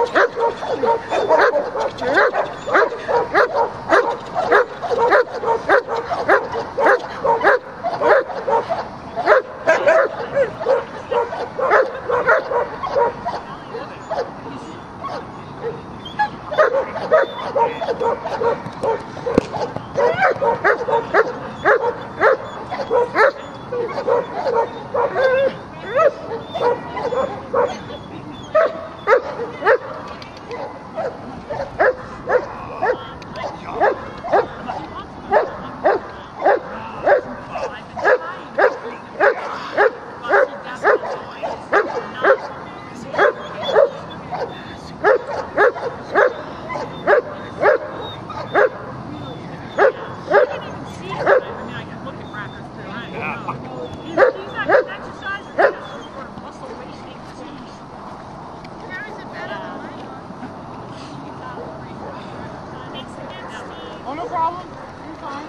Oh, no problem. You're fine.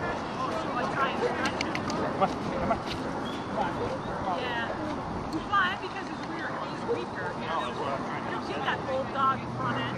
Yeah. Why? Because he's weird. He's weaker. You don't get that old dog front end.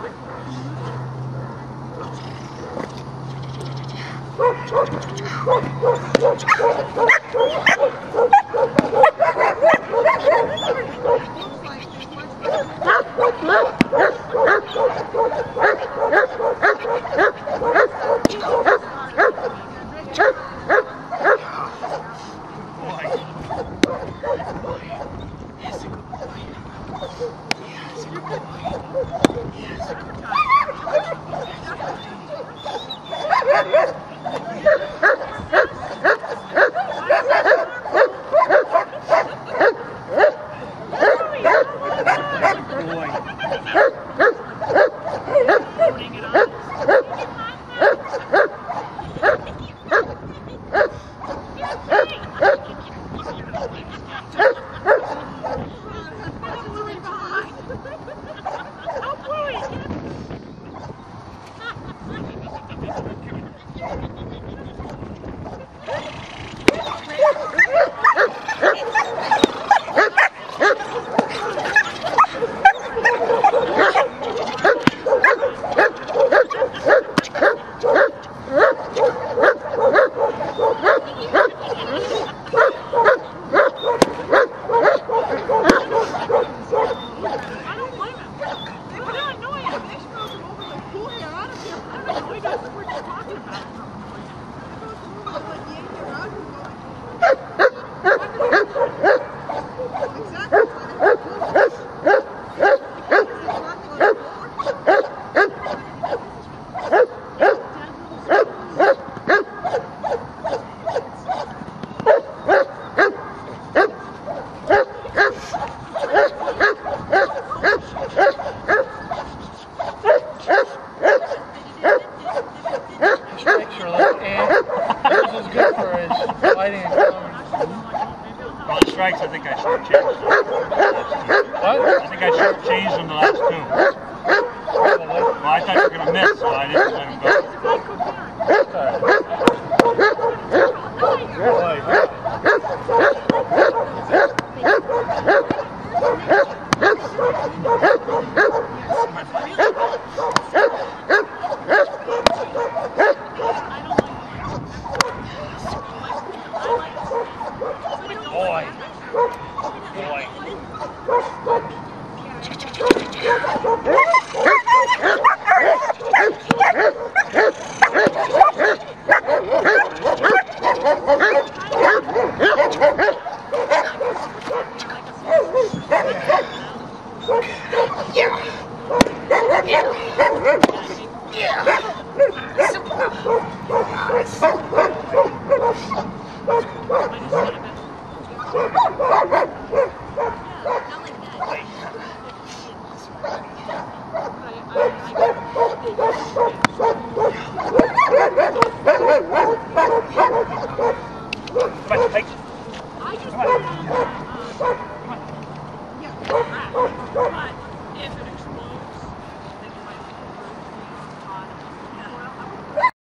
Strikes, I think I shortchanged. What? I think I shortchanged in the last two. Well, I thought you were going to miss, so I didn't let him go. Yeah.